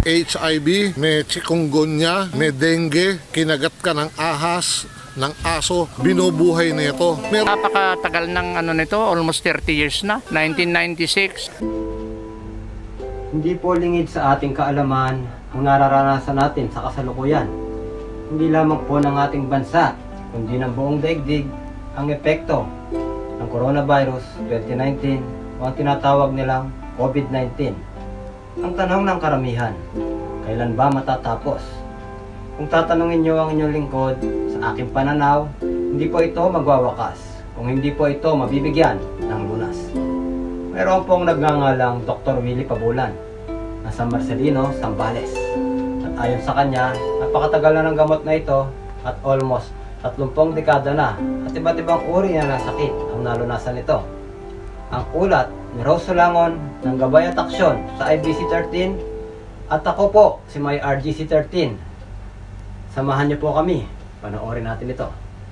HIV, may chikungunya, may dengue, kinagat ka ng ahas, ng aso, binubuhay na ito. Napakatagal ng nito, almost 30 years na, 1996. Hindi po lingid sa ating kaalaman ang nararanasan natin sa kasalukuyan. Hindi lamang po ng ating bansa, kundi ng buong daigdig ang epekto ng coronavirus 2019 o ang tinatawag nilang COVID-19. Ang tanong ng karamihan, kailan ba matatapos? Kung tatanungin niyo ang inyong lingkod, sa aking pananaw, hindi po ito magwawakas kung hindi po ito mabibigyan ng lunas. Mayroon pong nagngangalang Dr. Willie Pabulan na San Marcelino, Zambales. At ayon sa kanya, napakatagal na ng gamot na ito at almost 30 dekada na at iba't ibang uri na ng sakit ang nalunasan nito. Ang ulat ni Rose Solangon ng Gabay at Aksyon sa IBC13 at ako po si May RGC13. Samahan niyo po kami, panoorin natin ito.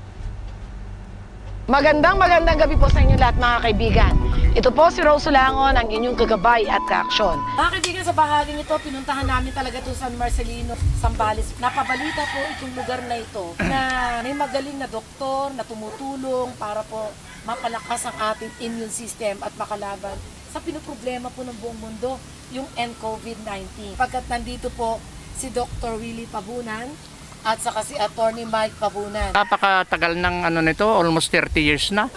Magandang gabi po sa inyo lahat mga kaibigan. Ito po si Rose Solangon, ang inyong kagabay at kaaksyon. Mga kaibigan, sa bahaging ito, pinuntahan namin talaga ito San Marcelino, Zambales. Napabalita po itong lugar na ito na may magaling na doktor na tumutulong para po mapalakas ang ating immune system at makalaban sa pinoproblema po ng buong mundo, yung COVID-19. Pagkat nandito po si Dr. Willie Pabulan at saka si Attorney Mike Pabunan. Napakatagal ng nito, almost 30 years na,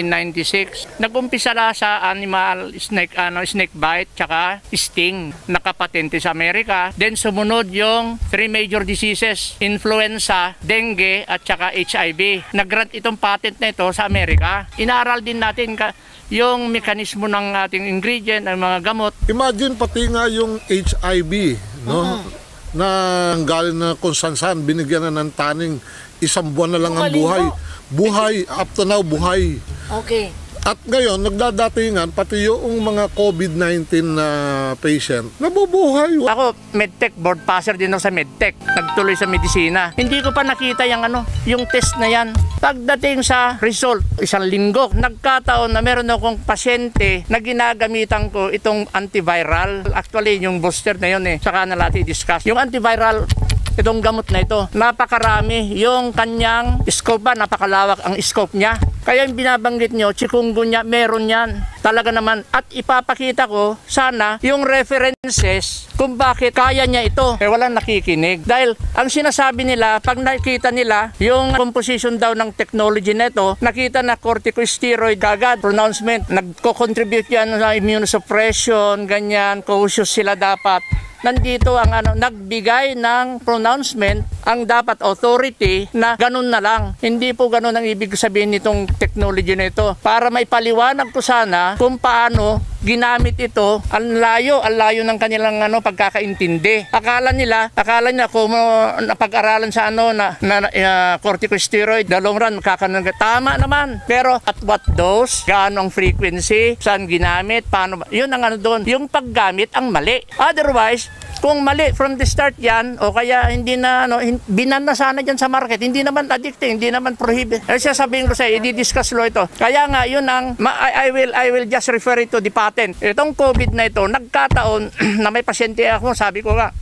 1996. Nag-umpisa na sa animal snake bite tsaka sting, nakapatente sa Amerika. Then sumunod yung 3 major diseases, influenza, dengue at tsaka HIV. Nag-grant itong patent na ito sa Amerika. Inaaral din natin yung mekanismo ng ating ingredient, ng mga gamot. Imagine pati nga yung HIV, no? Na galing na kung saan binigyan na ng taning, 1 buwan na lang ang buhay. Buhay, up to now, buhay. Okay. At ngayon, nagdadatingan, pati yung mga COVID-19 na patient, nabubuhay. Ako, medtech, board passer din ako sa medtech. Nagtuloy sa medisina. Hindi ko pa nakita yung test na yan. Pagdating sa result, 1 linggo, nagkataon na meron akong pasyente na ginagamitan ko itong antiviral. Actually, yung booster na yun saka na natin i-discuss. Yung antiviral, itong gamot na ito, napakarami. Yung kanyang scope ba, napakalawak ang scope niya. Kaya yung binabanggit nyo, chikungunya, meron yan. Talaga naman. At ipapakita ko, sana, yung references kung bakit kaya niya ito. Walang nakikinig. Dahil ang sinasabi nila, pag nakita nila yung composition daw ng technology na ito, nakita na corticosteroid kagad, pronouncement, nagko-contribute yan sa immunosuppression, ganyan, cautious sila dapat. Nandito ang nagbigay ng pronouncement ang dapat authority na ganun na lang. Hindi po ganun ang ibig sabihin nitong technology na ito. Para maipaliwanag ko sana kung paano ginamit ito, ang layo ng kanilang pagkakaintindi. Akala nila kung napag-aralan sa corticosteroid, the long run tama naman. Pero at what dose, gaano ang frequency, saan ginamit, paano, yun ang doon. Yung paggamit ang mali. Otherwise, kung mali from the start yan, o kaya hindi na, binan na sana dyan sa market, hindi naman addicting, hindi naman prohibit. Siya sabihin ko sa'yo, i-discuss lo ito. Kaya nga, yun ang, I will just refer it to the patent. Itong COVID na ito, nagkataon na may pasyente ako, sabi ko nga,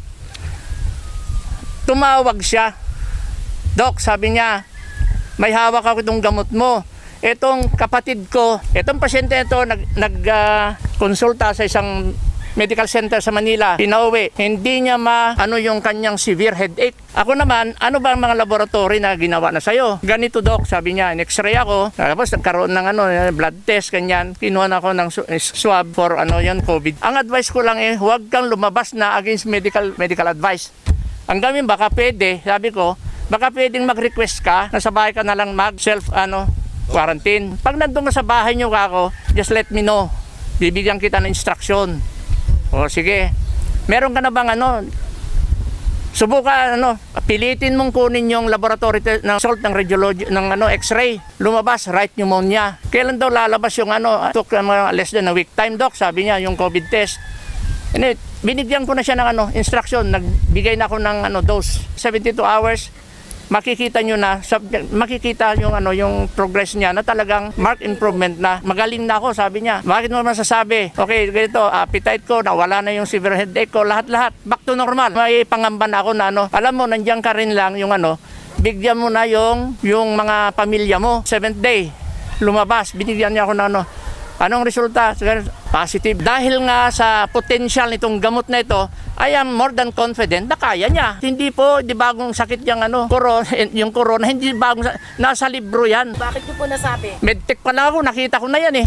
tumawag siya. Doc, sabi niya, may hawak ako itong gamot mo. Itong kapatid ko, itong pasyente ito, nag-konsulta sa isang medical center sa Manila, pinauwi. Hindi niya yung kanyang severe headache. Ako naman, ano ba ang mga laboratory na ginawa na sa'yo? Ganito, Doc, sabi niya, in-x-ray ako. Tapos nagkaroon ng blood test, ganyan. Kinuha na ako ng swab for COVID. Ang advice ko lang huwag kang lumabas na against medical advice. Ang gamin, baka pwede, sabi ko, baka pwedeng mag-request ka na sa bahay ka na lang mag-self quarantine. Pag nandun sa bahay niyo ako, just let me know. Bibigyan kita ng instruction. O sige, meron ka na bang subukan pilitin mong kunin yung laboratory ng result ng radiology ng x-ray, lumabas right pneumonia. Kailan daw lalabas yung took less than a week time, Doc, sabi niya, yung COVID test. And binigyan ko na siya ng instruction, nagbigay na ako ng dose, 72 hours makikita nyo na, makikita yung, yung progress niya na talagang marked improvement na. Magaling na ako, sabi niya. Bakit mo masasabi? Okay, ganito, appetite ko, nawala na yung severe headache ko, lahat-lahat, back to normal. May pangamba na ako na alam mo, nandiyan ka rin lang yung bigyan mo na yung mga pamilya mo. 7th day, lumabas, binigyan niya ako na anong resulta? Positive. Dahil nga sa potential nitong gamot na ito, I am more than confident na kaya niya. Hindi bagong sakit yung corona, hindi bagong, nasa libro yan. Bakit niyo po nasabi? Medtech pa lang ako, nakita ko na yan eh.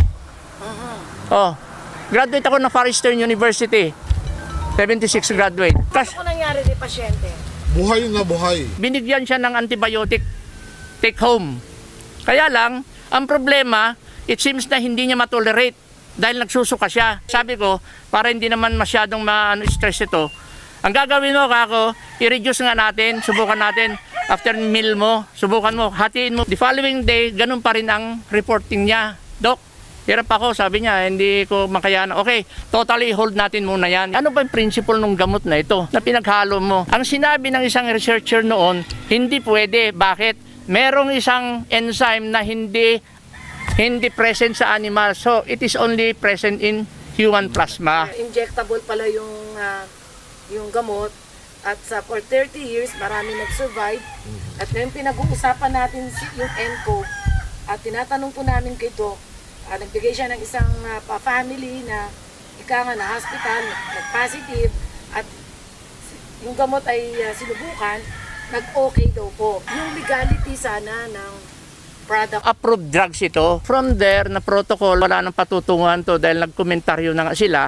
Graduate ako ng Far Eastern University. 76 graduate. Ano po nangyari ni pasyente? Buhay na buhay. Binigyan siya ng antibiotic take home. Kaya lang, ang problema, it seems na hindi niya matolerate dahil nagsusuka siya. Sabi ko, para hindi naman masyadong stress ito, ang gagawin mo, kako, i-reduce nga natin, subukan natin, after meal mo, subukan mo, hatiin mo. The following day, ganun pa rin ang reporting niya. Doc, hirap ako, sabi niya, hindi ko makayanan. Okay, totally hold natin muna yan. Ano ba yung principle ng gamot na ito na pinaghalo mo? Ang sinabi ng isang researcher noon, hindi pwede. Bakit? Merong isang enzyme na hindi present sa animal. So, it is only present in human plasma. Injectable pala yung gamot. At for 30 years, marami nag-survive. At ngayon pinag-uusapan natin yung ENCO. At tinatanong po namin kay Doc, nagbigay siya ng isang family na na hospital, nag-positive. At yung gamot ay sinubukan, nag-okay daw po. Yung legality sana ng product. Approved drugs ito. From there, na protocol, wala nang patutunguhan to dahil nagkomentaryo na nga sila.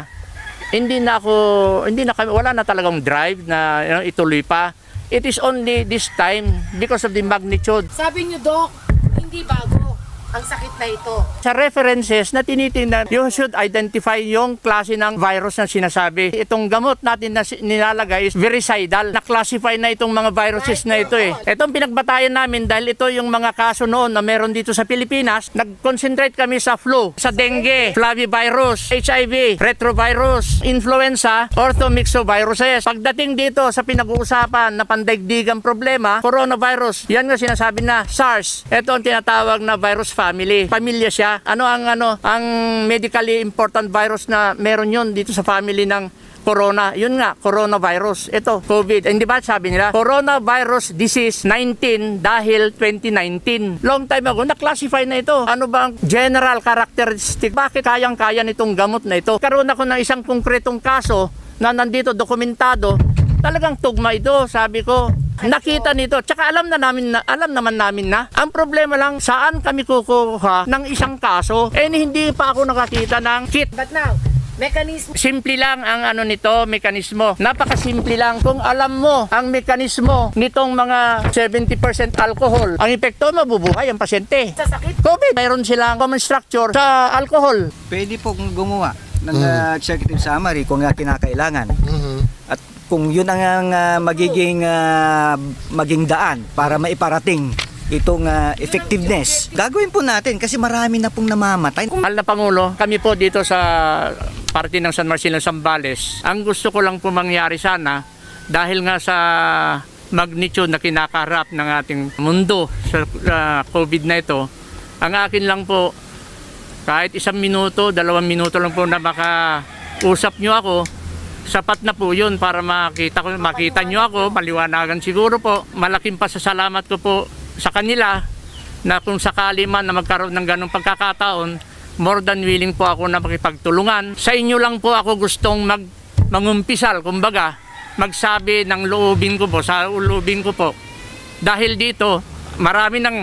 Wala na talagang drive na ituloy pa. It is only this time because of the magnitude. Sabi niyo, Doc, hindi bago ang sakit na ito. Sa references na tinitingnan, you should identify yung klase ng virus na sinasabi. Itong gamot natin na nilalagay is virucidal. Na-classify na itong mga viruses na ito eh. Itong pinagbatayan namin dahil ito yung mga kaso noon na meron dito sa Pilipinas. Nag-concentrate kami sa flu, sa dengue, flavivirus, HIV, retrovirus, influenza, orthomyxoviruses. Pagdating dito sa pinag-uusapan na pandaigdigang problema, coronavirus, yan nga sinasabi na SARS. Ito ang tinatawag na virus family. Pamilya siya. Ang medically important virus na meron yun dito sa family ng corona. Yun nga, coronavirus. Ito, COVID. Hindi ba sabi nila? Coronavirus disease 19 dahil 2019. Long time ago, na-classify na ito. Ano ba ang general characteristic? Bakit kayang-kaya nitong gamot na ito? Karoon ako ng isang konkretong kaso na nandito dokumentado. Talagang tugma ito, sabi ko. Nakita nito. Tsaka alam naman namin na. Ang problema lang, saan kami kukuha ng isang kaso? Hindi pa ako nakakita ng kit. But now, mechanism. Simple lang ang mekanismo. Napakasimple lang. Kung alam mo ang mekanismo nitong mga 70% alcohol, ang epekto, mabubuhay ang pasyente. Sa sakit? COVID, mayroon silang common structure sa alcohol. Pwede pong gumawa ng executive summary kung kinakailangan. At kung yun ang maging daan para maiparating itong effectiveness, gagawin po natin kasi marami na pong namamatay. Mahal na Pangulo, kami po dito sa parte ng San Marcelino, Zambales, ang gusto ko lang po mangyari sana, dahil nga sa magnitude na kinakaharap ng ating mundo sa COVID na ito, ang akin lang po, kahit 1 minuto, 2 minuto lang po na makausap nyo ako, sapat na po yun para makita nyo ako, maliwanagan siguro po. Malaking pasasalamat ko po sa kanila na kung sakali man na magkaroon ng ganong pagkakataon, more than willing po ako na makipagtulungan. Sa inyo lang po ako gustong mangumpisal, kumbaga, magsabi ng loobin ko po, sa loobin ko po. Dahil dito, marami ng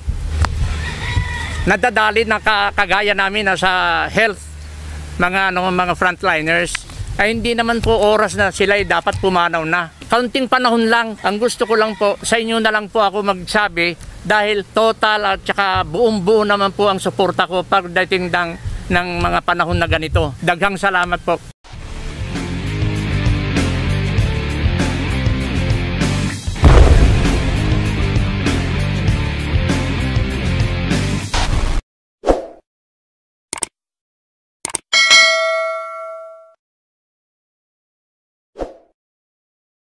nadadali na kagaya namin na sa health, mga frontliners, ay hindi naman po oras na sila ay dapat pumanaw na. Kaunting panahon lang, ang gusto ko lang po, sa inyo na lang po ako magsabi dahil total at saka buong-buo naman po ang suporta ko pagdating ng mga panahon na ganito. Daghang salamat po.